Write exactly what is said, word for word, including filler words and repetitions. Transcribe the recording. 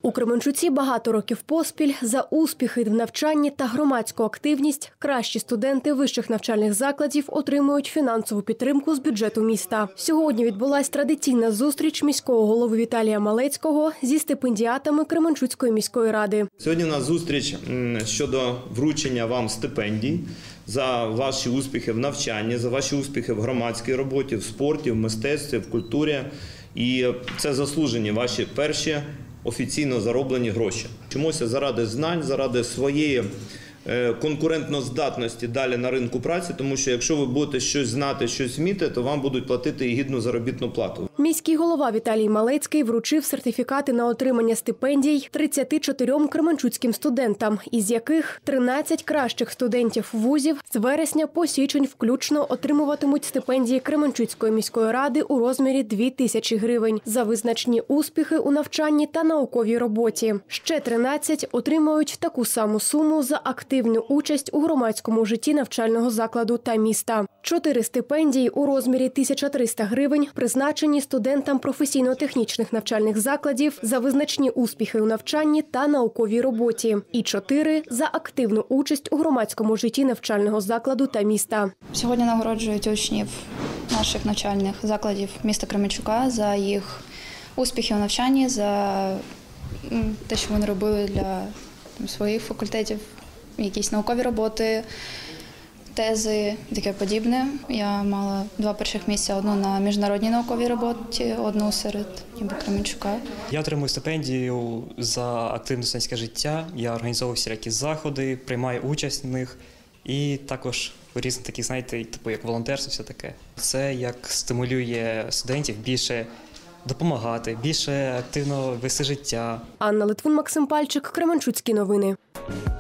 У Кременчуці багато років поспіль за успіхи в навчанні та громадську активність кращі студенти вищих навчальних закладів отримують фінансову підтримку з бюджету міста. Сьогодні відбулась традиційна зустріч міського голови Віталія Малецького зі стипендіатами Кременчуцької міської ради. Сьогодні у нас зустріч щодо вручення вам стипендій за ваші успіхи в навчанні, за ваші успіхи в громадській роботі, в спорті, в мистецтві, в культурі. І це заслужені ваші перші офіційно зароблені гроші. Чомусь заради знань, заради своєї конкурентноздатності далі на ринку праці, тому що якщо ви будете щось знати, щось вміти, то вам будуть платити і гідну заробітну плату. Міський голова Віталій Малецький вручив сертифікати на отримання стипендій тридцяти чотирьом кременчуцьким студентам, із яких тринадцять кращих студентів вузів з вересня по січень включно отримуватимуть стипендії Кременчуцької міської ради у розмірі дві тисячі гривень за визначні успіхи у навчанні та науковій роботі. Ще тринадцять отримають таку саму суму за активність активну участь у громадському житті навчального закладу та міста. Чотири стипендії у розмірі тисяча триста гривень призначені студентам професійно-технічних навчальних закладів за визначні успіхи у навчанні та науковій роботі. І чотири – за активну участь у громадському житті навчального закладу та міста. Сьогодні нагороджують учнів наших навчальних закладів міста Кременчука за їх успіхи у навчанні, за те, що вони робили для своїх факультетів. Якісь наукові роботи, тези, таке подібне. Я мала два перших місця, одну на міжнародній науковій роботі, одну серед Кременчука. Я отримую стипендію за активне студентське життя, я організовую всілякі заходи, приймаю участь в них і також різні такі, знаєте, типу як волонтерство, все таке. Це як стимулює студентів більше допомагати, більше активно вести життя. Анна Литвин, Максим Пальчик, Кременчуцькі новини.